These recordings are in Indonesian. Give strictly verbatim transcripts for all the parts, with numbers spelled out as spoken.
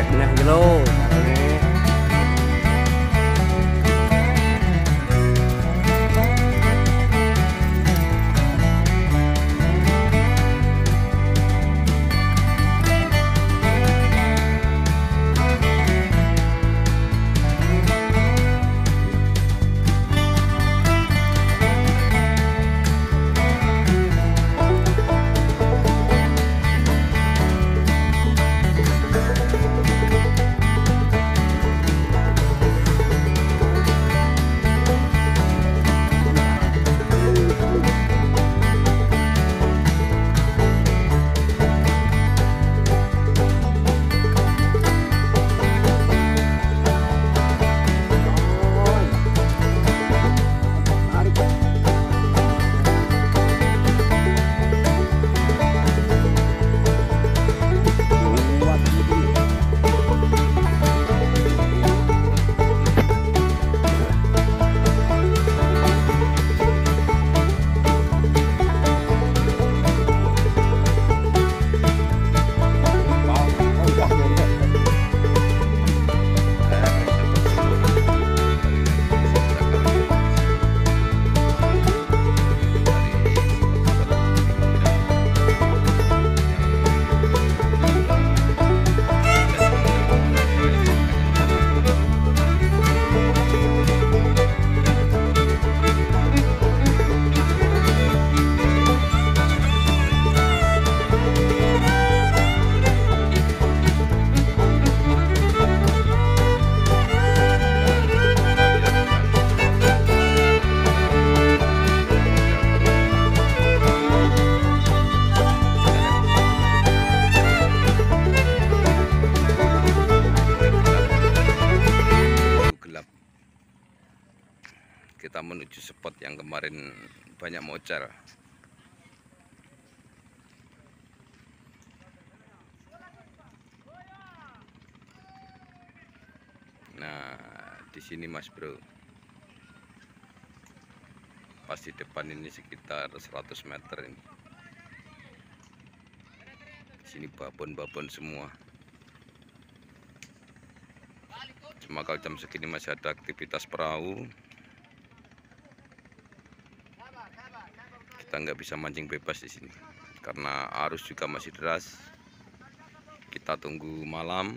teknik gitu loh caranya. Kita menuju spot yang kemarin banyak mocar. Nah, di sini Mas Bro. Pas di depan ini sekitar seratus meter ini. Di sini babon-babon semua. Cuma kalau jam segini masih ada aktivitas perahu. Kita nggak bisa mancing bebas di sini karena arus juga masih deras. Kita tunggu malam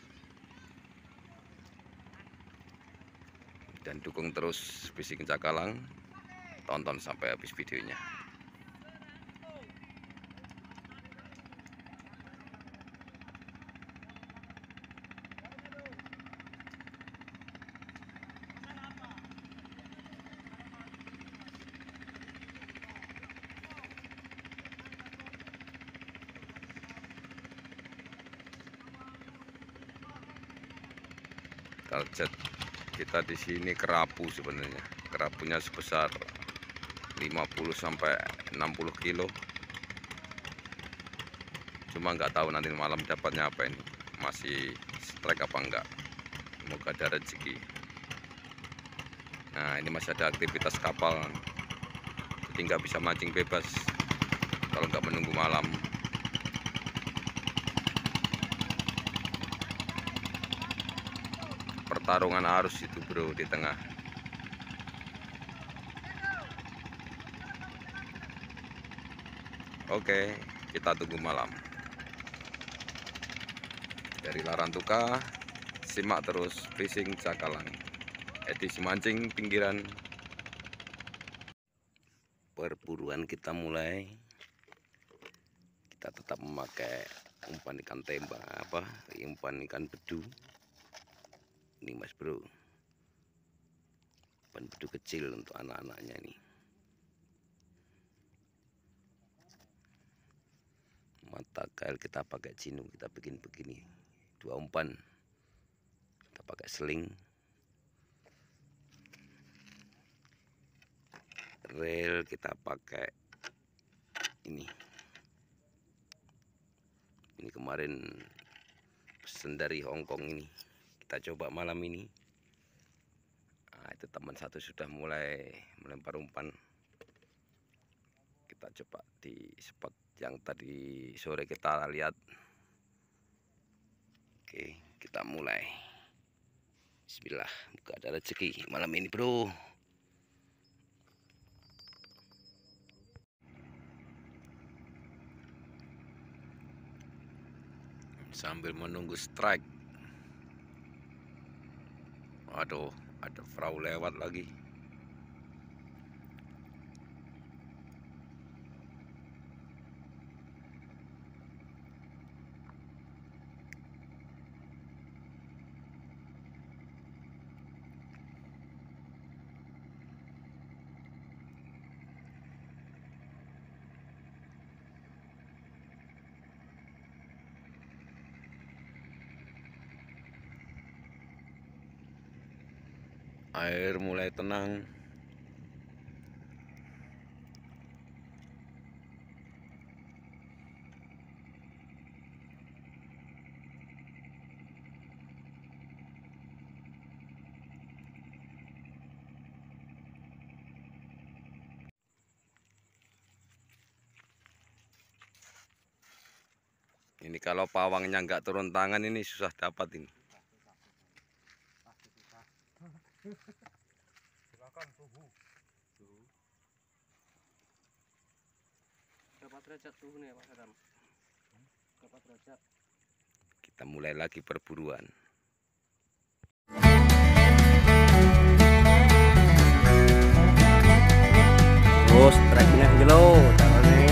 dan dukung terus Fishing Cakalang. Tonton sampai habis videonya. Target kita di sini kerapu sebenarnya. Kerapunya sebesar lima puluh sampai enam puluh kilo. Cuma nggak tahu nanti malam dapatnya apa ini. Masih strike apa enggak. Semoga ada rezeki. Nah, ini masih ada aktivitas kapal. Jadi nggak bisa mancing bebas kalau nggak menunggu malam. Pertarungan arus itu bro di tengah. Oke, kita tunggu malam. Dari Larantuka, simak terus Fishing Cakalang. Edisi mancing pinggiran. Perburuan kita mulai. Kita tetap memakai umpan ikan tembak apa, umpan ikan bedu. Ini Mas Bro, umpan bedu kecil untuk anak-anaknya ini. Mata kail kita pakai cinu, kita bikin begini, dua umpan. Kita pakai seling. Reel kita pakai ini. Ini kemarin pesen dari Hongkong ini. Kita coba malam ini. Nah, itu teman satu sudah mulai melempar umpan. Kita coba di spot yang tadi sore kita lihat. Oke, kita mulai. Bismillah, buka ada rezeki malam ini, bro. Sambil menunggu strike. Waduh, ada perahu lewat lagi. Air mulai tenang. Ini kalau pawangnya nggak turun tangan ini susah dapat ini. Silakan suhu. Suhu. Berapa derajat suhunya Pak Sadam? Berapa derajat? Kita mulai lagi perburuan. Terus treknya gitu caranya.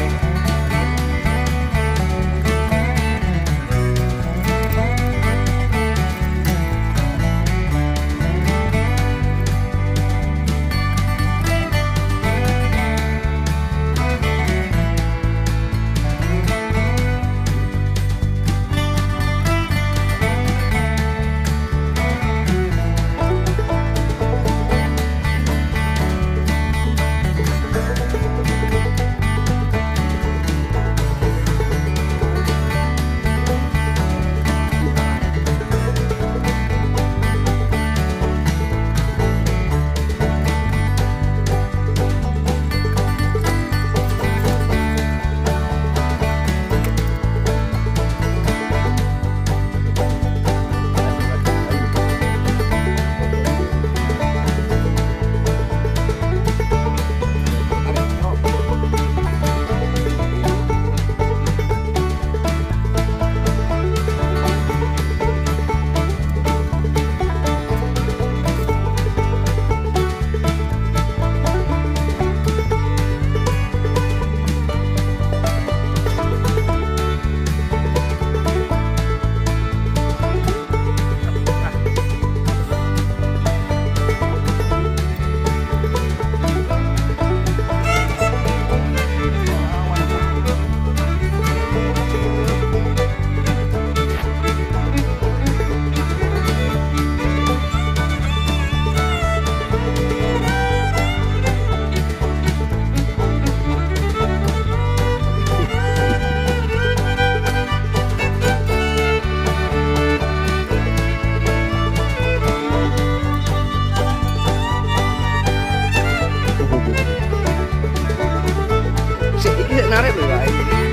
Narik lho Pak.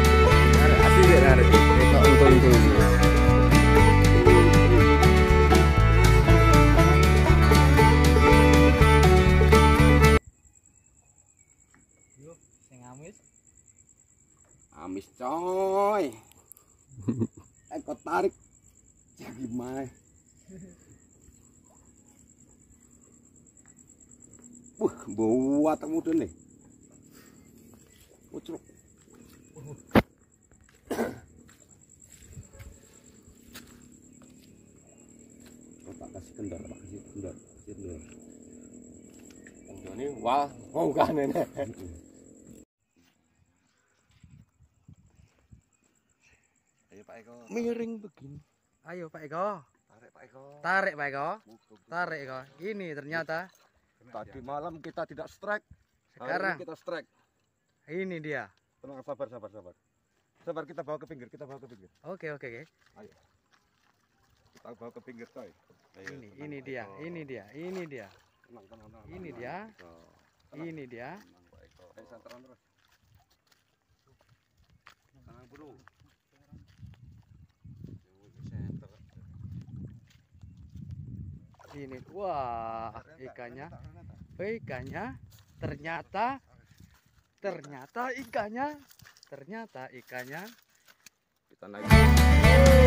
Narik asli gak narik. Ketok untung-untung. Yuk, sing amis. Amis coy. Eko tarik. Jadi mae. Wah, buat kamu tuh nih. Ucuk. Tak kasih kendor, tak kasih kendor, kasih kendor. Kendor ini wah, oh kan ini. Ayo Pak Eko. Miring begini. Ayo Pak Eko. Tarik Pak Eko. Tarik Pak Eko. Tarik Eko. Ini ternyata tadi malam kita tidak strike. Sekarang kita strike. Ini dia. Tenang, sabar, sabar, sabar. Sabar, kita bawa ke pinggir, kita bawa ke pinggir. Oke, oke, oke. Ayo. Kita bawa ke pinggir, coy. Ayo, ini, tenang, ini dia, Eko. ini dia, ini dia. Tenang, tenang, tenang, Ini tenang, dia. Eko. Ini dia. Tenang, Pak Eko. Ayo, santaran terus. Tenang, bro. Center. Ini, wah, ikannya, ikannya, ternyata, ternyata ikannya, ternyata ikannya. Kita naik.